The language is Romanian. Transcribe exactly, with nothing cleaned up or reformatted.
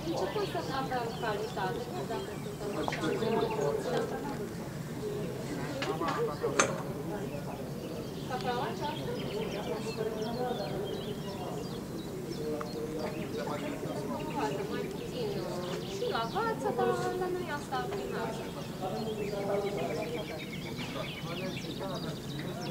Începem să avem calitate, dacă suntem așa. Cafeaua aceasta? Mai puțin și la față, dar la noi asta primează.